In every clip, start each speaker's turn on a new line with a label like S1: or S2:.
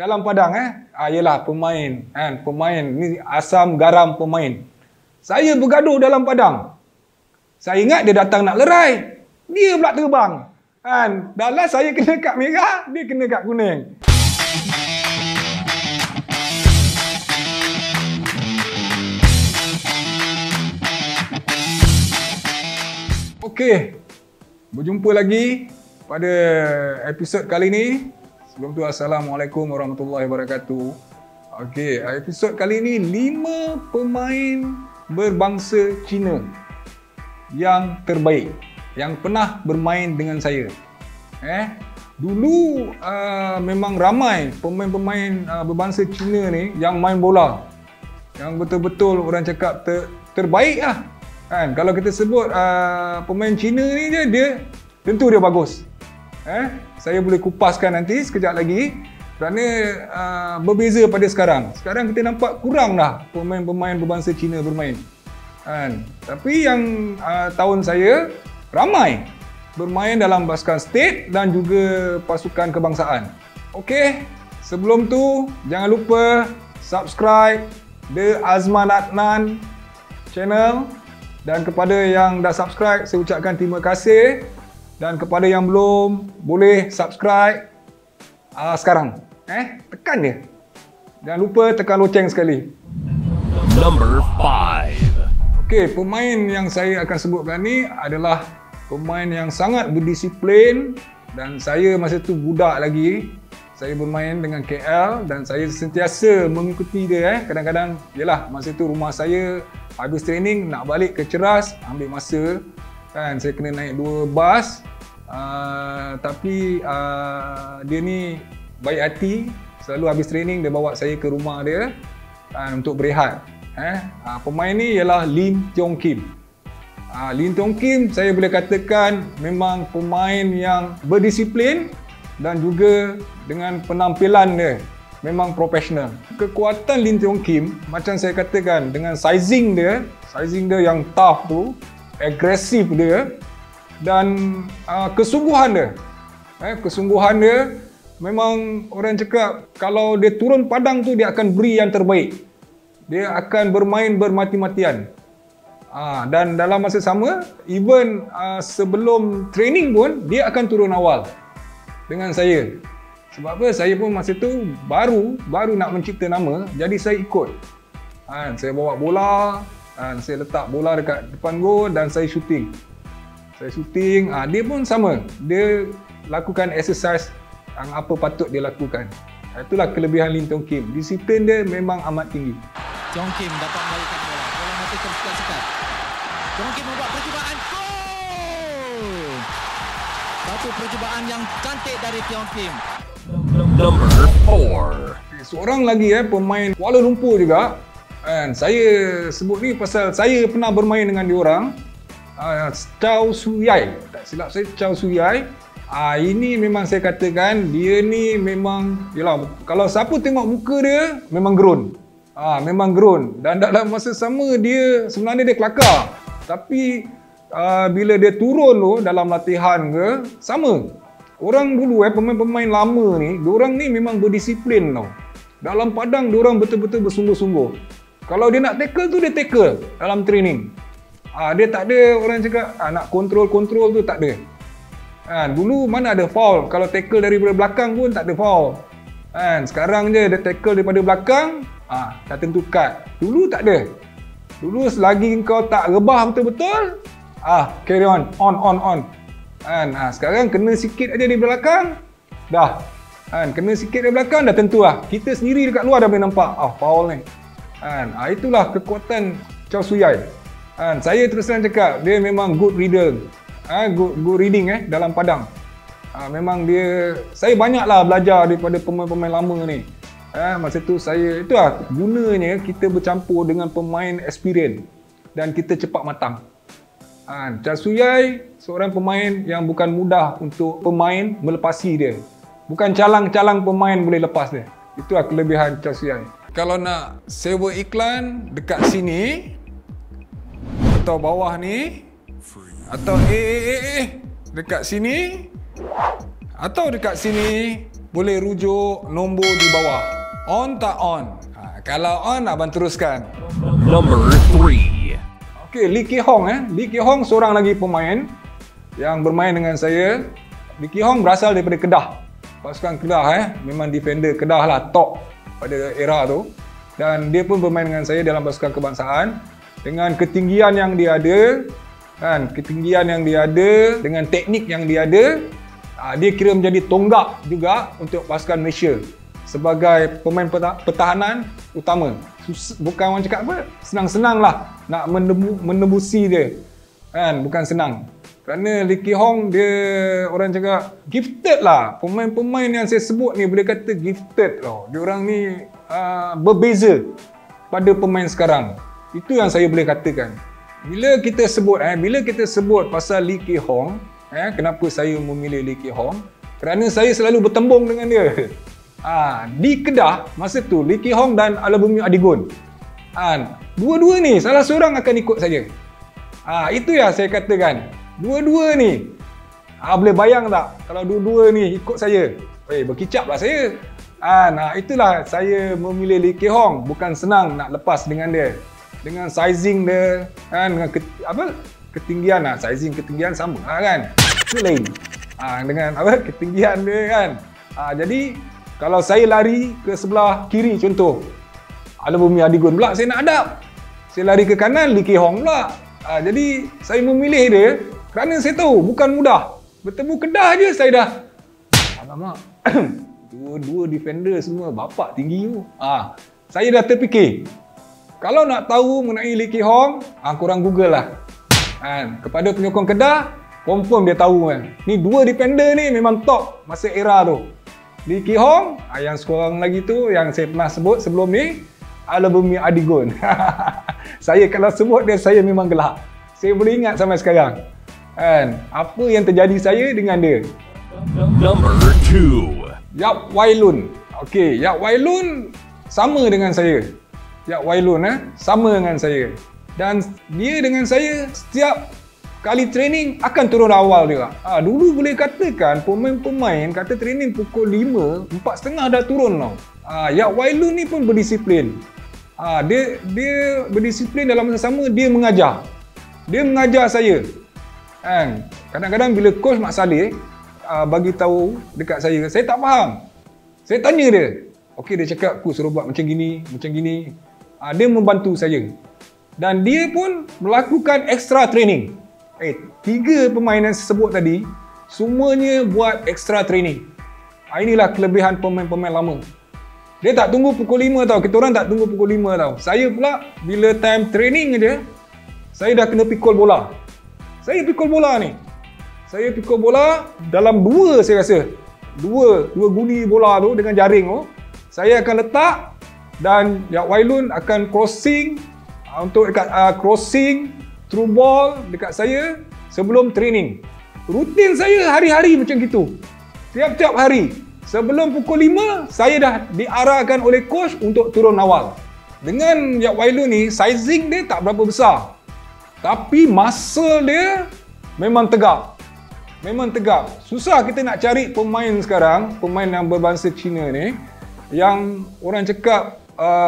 S1: dalam padang ialah pemain kan, pemain ni asam garam pemain. Saya bergaduh dalam padang. Saya ingat dia datang nak lerai. Dia pula terbang. Kan, dah lah saya kena kad merah, dia kena kad kuning. Okey. Berjumpa lagi pada episod kali ini. Sebelum tu, Assalamualaikum warahmatullahi wabarakatuh. Okey, episod kali ini 5 pemain berbangsa Cina yang terbaik yang pernah bermain dengan saya. Dulu memang ramai pemain-pemain berbangsa Cina ni yang main bola. Yang betul-betul orang cakap terbaik lah. Kan, kalau kita sebut pemain Cina ni dia tentu dia bagus. Saya boleh kupaskan nanti sekejap lagi kerana berbeza pada sekarang. Sekarang kita nampak kurang dah pemain-pemain berbangsa Cina bermain. Kan? Tapi yang tahun saya ramai bermain dalam pasukan state dan juga pasukan kebangsaan. Okey, sebelum tu jangan lupa subscribe The Azman Adnan channel. Dan kepada yang dah subscribe, saya ucapkan terima kasih. Dan kepada yang belum, boleh subscribe sekarang. Tekan dia. Jangan lupa tekan loceng sekali.
S2: Number 5.
S1: Okey, pemain yang saya akan sebutkan ni adalah pemain yang sangat berdisiplin. Dan saya masa tu budak lagi. Saya bermain dengan KL dan saya sentiasa mengikuti dia. Kadang-kadang, yelah, masa tu rumah saya habis training nak balik ke Ceras, ambil masa. Kan, saya kena naik 2 bas. Tapi dia ni baik hati. Selalu habis training dia bawa saya ke rumah dia untuk berehat. Pemain ni ialah Lim Tiong Kim. Lim Tiong Kim saya boleh katakan memang pemain yang berdisiplin dan juga dengan penampilan dia memang profesional. Kekuatan Lim Tiong Kim macam saya katakan dengan sizing dia yang tough tu, agresif dia dan kesungguhan dia. Kesungguhan dia memang orang cakap kalau dia turun padang tu dia akan beri yang terbaik. Dia akan bermain bermati-matian. Dan dalam masa sama, even sebelum training pun dia akan turun awal dengan saya. Sebab apa? Saya pun masa tu baru nak mencipta nama, jadi saya ikut. Saya bawa bola, saya letak bola dekat depan gol dan saya shooting. Dia pun sama. Dia lakukan exercise yang apa patut dia lakukan. Itulah kelebihan Lim Tiong Kim. Disiplin dia memang amat tinggi.
S3: Tiong Kim dapat membalikkan bola. Bola masih tersekat-sekat. Tiong Kim membuat percubaan. Gol! Satu percubaan yang cantik dari Tiong Kim.
S2: Number 4.
S1: Seorang lagi pemain Kuala Lumpur juga. Saya sebut ni pasal saya pernah bermain dengan diorang. Chow Su Yai. Tak silap saya, Chow Su Yai. Ini memang saya katakan dia ni memang, yalah, kalau siapa tengok muka dia memang gerun. Memang gerun. Dan dalam masa sama dia sebenarnya dia kelakar. Tapi bila dia turun tu dalam latihan ke, sama. Orang dulu pemain-pemain lama ni, diorang ni memang berdisiplin tau. Dalam padang diorang betul-betul bersungguh-sungguh. Kalau dia nak tackle tu dia tackle dalam training. Dia tak ada orang cakap nak kontrol-kontrol tu, tak ada. Dulu mana ada foul. Kalau tackle daripada belakang pun tak ada foul. Sekarang je dia tackle daripada belakang, dah tentu cut. Dulu tak ada. Dulu selagi kau tak rebah betul-betul, carry on. Sekarang kena sikit aja di belakang, dah. Kena sikit di belakang, dah tentu lah. Kita sendiri dekat luar dah boleh nampak, foul ni. Itulah kekuatan Chow Su Yai. Saya terus terang cakap, dia memang good reader. Good reading dalam padang. Memang dia, saya banyaklah belajar daripada pemain-pemain lama ni. Masa tu saya, itulah gunanya kita bercampur dengan pemain experience dan kita cepat matang. Chow Su Yai seorang pemain yang bukan mudah untuk pemain melepasi dia. Bukan calang-calang pemain boleh lepas dia. Itulah kelebihan Chow Su Yai. Kalau nak sewa iklan dekat sini atau bawah ni atau dekat sini atau dekat sini boleh rujuk nombor di bawah. On tak on? Kalau on, abang teruskan.
S2: Number 3.
S1: Okey, Lee Ki Hong Lee Ki Hong seorang lagi pemain yang bermain dengan saya. Lee Ki Hong berasal daripada Kedah. Pasukan Kedah memang defender Kedah lah, top pada era tu. Dan dia pun bermain dengan saya dalam pasukan kebangsaan dengan ketinggian yang dia ada, dengan teknik yang dia ada. Dia kira menjadi tonggak juga untuk pasukan Malaysia sebagai pemain pertahanan utama. Bukan orang cakap apa, senang-senang lah nak menembusi dia, bukan senang. Kerana Lee Ki Hong dia orang cakap gifted lah. Pemain-pemain yang saya sebut ni boleh kata gifted tau. Dia orang ni berbeza pada pemain sekarang. Itu yang saya boleh katakan. Bila kita sebut pasal Lee Ki Hong, kenapa saya memilih Lee Ki Hong? Kerana saya selalu bertembung dengan dia. Di Kedah masa tu Lee Ki Hong dan Alabumi Adigun. Dua-dua ni salah seorang akan ikut saya. Itu yang saya katakan. Dua-dua ni boleh bayang tak kalau dua-dua ni ikut saya? Berkicap lah saya. Itulah saya memilih Lee Ki Hong. Bukan senang nak lepas dengan dia. Dengan sizing dia, dengan ketinggian sizing ketinggian sama kan. Itu lain. Dengan ketinggian dia kan. Jadi kalau saya lari ke sebelah kiri contoh, Alabumi Adigun pula saya nak hadap. Saya lari ke kanan, Lee Ki Hong pula. Jadi saya memilih dia kerana saya tahu bukan mudah. Bertemu Kedah je saya dah alamak. Dua defender semua bapak tinggi tu. Saya dah terfikir. Kalau nak tahu mengenai Lee Ki Hong, korang Google lah. Kepada penyokong Kedah, confirm dia tahu kan. Ni dua defender ni memang top masa era tu. Lee Ki Hong, yang seorang lagi tu yang saya pernah sebut sebelum ni, Alabumi Adigun. Saya kalau sebut dia, saya memang gelak. Saya boleh ingat sampai sekarang. Apa yang terjadi saya dengan dia.
S2: Number 2.
S1: Yap Wai Lun. Okey, Yap Wai Lun sama dengan saya. Yap Wai Lun sama dengan saya. Dan dia dengan saya setiap kali training akan turun awal juga. Dulu boleh katakan pemain-pemain kata training pukul 5, 4.30 dah turun tau. Yap Wai Lun ni pun berdisiplin. Dia berdisiplin dalam masa sama dia mengajar. Dia mengajar saya. Kadang-kadang bila coach Mak Saleh bagi tahu dekat saya tak faham. Saya tanya dia. Okey, dia cakap aku suruh buat macam gini, macam gini. Dia membantu saya. Dan dia pun melakukan extra training. 3 pemain yang saya sebut tadi, semuanya buat extra training. Inilah kelebihan pemain-pemain lama. Dia tak tunggu pukul 5 tau. Kita orang tak tunggu pukul 5 tau. Saya pula, bila time training je, saya dah kena pikul bola. Saya pikul bola ni. Saya pikul bola dalam 2 saya rasa. 2 guni bola tu dengan jaring tu. Saya akan letak dan Yap Wai Lun akan crossing untuk dekat crossing through ball dekat saya sebelum training. Rutin saya hari-hari macam gitu. Tiap-tiap hari. Sebelum pukul 5, saya dah diarahkan oleh coach untuk turun awal. Dengan Yap Wai Lun ni, sizing dia tak berapa besar. Tapi muscle dia memang tegak. Memang tegak. Susah kita nak cari pemain sekarang, pemain yang berbangsa Cina ni, yang orang cakap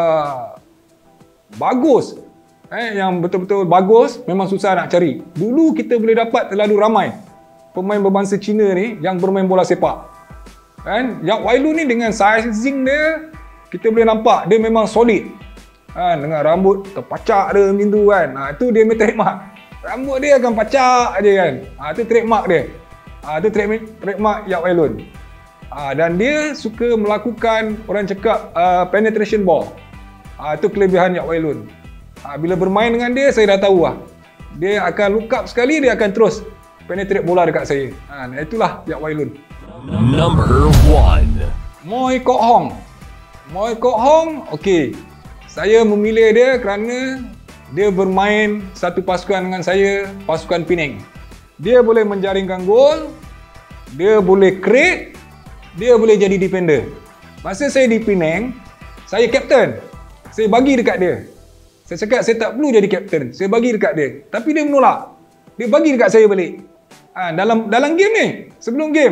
S1: bagus. Yang betul-betul bagus memang susah nak cari. Dulu kita boleh dapat terlalu ramai pemain berbangsa Cina ni yang bermain bola sepak. Yap Wai Lun ni dengan sizing dia, kita boleh nampak dia memang solid. Dengan rambut terpacak dia macam tu kan. Itu dia punya trademark. Rambut dia akan pacak je kan. Itu trademark dia. Itu trademark Yap Wai Lun. Dan dia suka melakukan orang cakap penetration ball. Itu kelebihan Yap Wai Lun. Bila bermain dengan dia, saya dah tahu lah. Dia akan look up sekali, dia akan terus penetrate bola dekat saya. Itulah Yap Wai Lun.
S2: Number 1.
S1: Moi Kok Hong. Moi Kok Hong, okey. Saya memilih dia kerana dia bermain satu pasukan dengan saya, pasukan Penang. Dia boleh menjaringkan gol, dia boleh create, dia boleh jadi defender. Masa saya di Penang, saya captain. Saya bagi dekat dia. Saya cakap saya tak perlu jadi captain. Saya bagi dekat dia. Tapi dia menolak. Dia bagi dekat saya balik. Dalam game ni, sebelum game,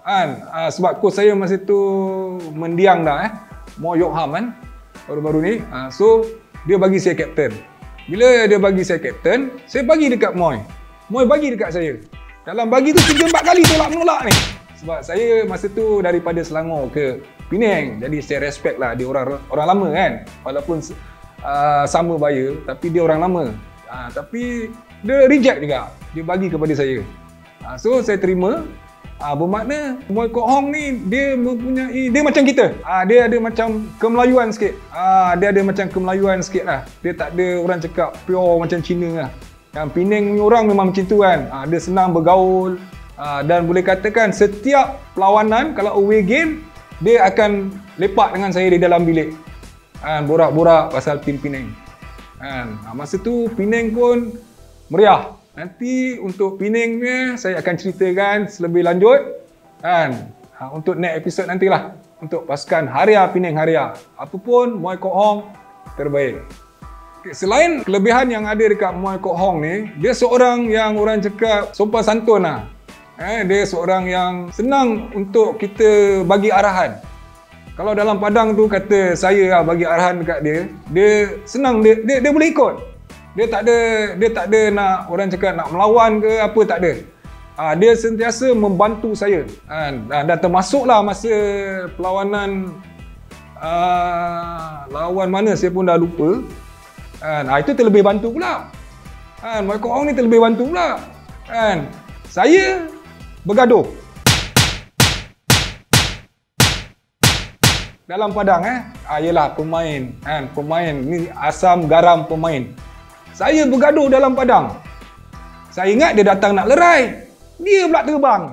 S1: Kan? Sebab coach saya masa tu mendiang dah Mo Yokham kan. Baru-baru ni. So dia bagi saya kapten. Bila dia bagi saya kapten, saya bagi dekat Moy. Moy bagi dekat saya. Dalam bagi tu 3-4 kali tolak-menolak ni. Sebab saya masa tu daripada Selangor ke Penang. Jadi saya respect lah dia orang lama kan. Walaupun sama buyer tapi dia orang lama. Tapi dia reject juga. Dia bagi kepada saya. So saya terima. Bermakna Moy Kok Hong ni dia mempunyai, dia macam kita. Dia ada macam kemelayuan sikit. Dia ada macam kemelayuan sikit lah. Dia tak ada orang cakap pure macam Cina lah. Yang Penang punya orang memang macam tu kan. Dia senang bergaul. Dan boleh katakan setiap perlawanan kalau away game, dia akan lepak dengan saya di dalam bilik. Borak-borak pasal tim Penang. Masa tu Penang pun meriah. Nanti untuk Penang ni saya akan ceritakan selebih lanjut. Untuk next episode nantilah. Untuk pasukan Haria Penang Haria. Apapun Moy Kok Hong terbaik. Okay, selain kelebihan yang ada dekat Moy Kok Hong ni, dia seorang yang orang cakap sopan santun lah. Dia seorang yang senang untuk kita bagi arahan. Kalau dalam padang tu kata saya bagi arahan dekat dia, dia senang, dia boleh ikut. Dia tak ada nak orang cakap nak melawan ke apa, tak ada. Dia sentiasa membantu saya. Dan termasuklah masa perlawanan lawan mana saya pun dah lupa. Itu terlebih bantu pula. Moy Kok Hong ni terlebih bantu pula. Saya bergaduh dalam padang yelah pemain ni asam garam pemain. Saya bergaduh dalam padang. Saya ingat dia datang nak lerai, dia pula terbang.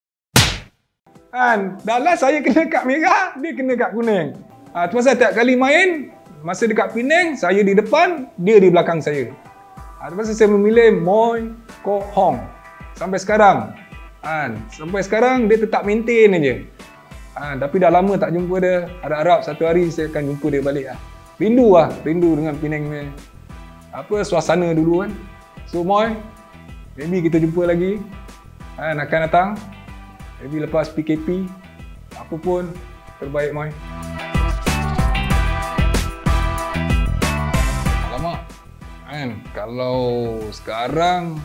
S1: Dalam saya kena kad merah, dia kena kad kuning. Tu pasal tiap kali main masa dekat Penang, saya di depan, dia di belakang saya. Tu pasal saya memilih Moy Kok Hong sampai sekarang. Sampai sekarang dia tetap maintain aja. Tapi dah lama tak jumpa dia. Harap-harap satu hari saya akan jumpa dia balik lah. Rindu dengan Penang ni. Suasana dulu kan. So Moy, maybe kita jumpa lagi akan datang. Maybe lepas PKP. Apa pun terbaik Moy. Alamak. Kalau sekarang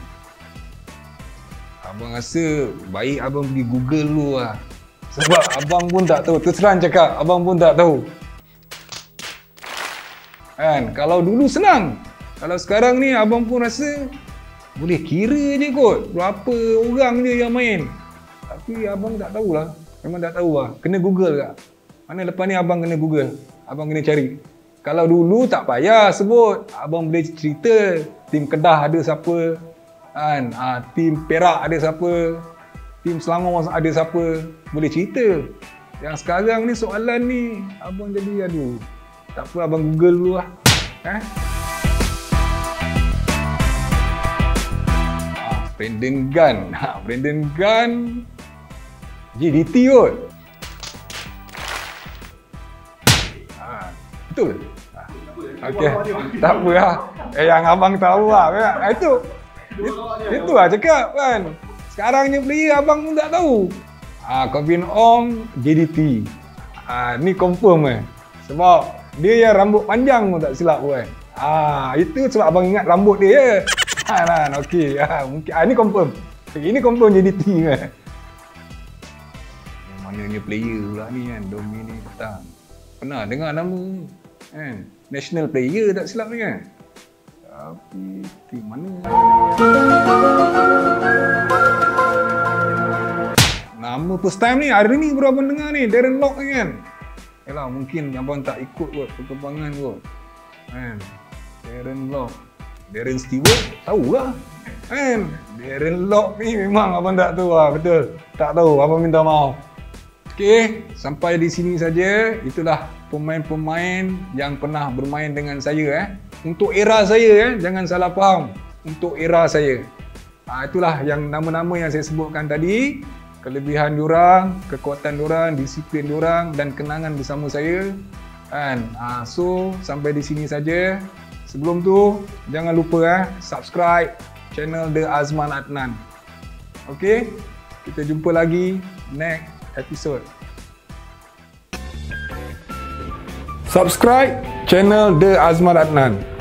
S1: abang rasa baik abang pergi Google dulu lah. Sebab abang pun tak tahu. Terus terang cakap, abang pun tak tahu. Kalau dulu senang. Kalau sekarang ni abang pun rasa boleh kira je kot berapa orang je yang main. Tapi abang tak tahulah. Memang tak tahu lah. Kena Google kak. Mana lepas ni abang kena Google. Abang kena cari. Kalau dulu tak payah sebut. Abang boleh cerita tim Kedah ada siapa. Tim Perak ada siapa. Tim Selangor ada siapa. Boleh cerita. Yang sekarang ni soalan ni abang jadi aduh. Tak apa abang Google dulu lah. Brandon Gunn JDT kot. Betul? Okey, tak apa lah. Yang abang tahu lah. Itu lah cakap kan. Sekarang ni player abang pun tak tahu. Kevin Ong JDT. Ni confirm sebab dia yang rambut panjang pun tak silap pun. Itu sebab abang ingat rambut dia je. Okey. Mungkin ini confirm. Ini confirm JDT kan. Mananya player pula ni kan, Dominic Tang. Pernah dengar nama kan. National player tak silap ni kan. Tapi tim mana? Nama first time ni hari ni baru abang dengar ni, Darren Lock ni kan. Yalah mungkin abang tak ikut kot perkembangan kot. Darren Lock. Darren Stewart tahulah. Darren Lock ni memang abang tak tahu lah, betul. Tak tahu, abang minta maaf. Okey, sampai di sini saja. Itulah pemain-pemain yang pernah bermain dengan saya Untuk era saya jangan salah faham. Untuk era saya. Itulah yang nama-nama yang saya sebutkan tadi. Kelebihan diorang, kekuatan diorang, disiplin diorang dan kenangan bersama saya. So sampai di sini saja. Sebelum tu jangan lupa subscribe channel The Azman Adnan. Okey, kita jumpa lagi next episod. Subscribe channel The Azman Adnan.